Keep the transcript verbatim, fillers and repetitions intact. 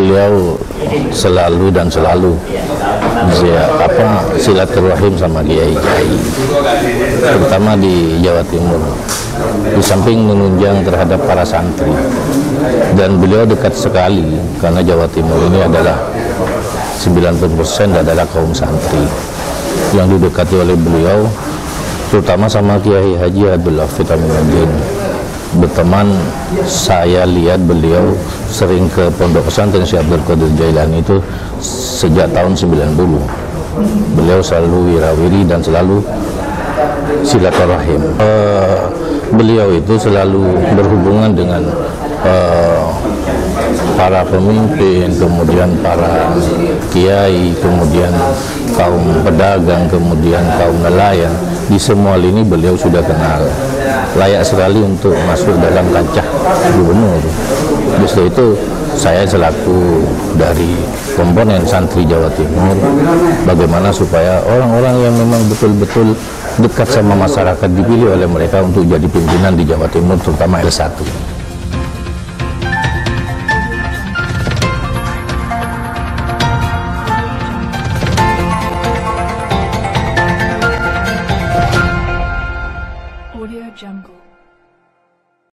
beliau selalu dan selalu ya, apa silaturahim sama kiai-kiai, terutama di Jawa Timur. Di samping menunjang terhadap para santri, dan beliau dekat sekali karena Jawa Timur ini adalah sembilan puluh persen adalah kaum santri yang didekati oleh beliau, terutama sama Kiai Haji Abdul Hafidz Aminuddin. Berteman, saya lihat beliau sering ke pondok pesantren Syekh Abdul Qadir Jailani itu sejak tahun sembilan puluh. Beliau selalu wirawiri dan selalu silaturahim. Uh, beliau itu selalu berhubungan dengan uh, para pemimpin, kemudian para kiai, kemudian kaum pedagang, kemudian kaum nelayan. Di semua lini beliau sudah kenal, layak sekali untuk masuk dalam kancah gubernur. Justru itu saya selaku dari komponen santri Jawa Timur, bagaimana supaya orang-orang yang memang betul-betul dekat sama masyarakat dipilih oleh mereka untuk jadi pimpinan di Jawa Timur, terutama L satu. Audio Jungle.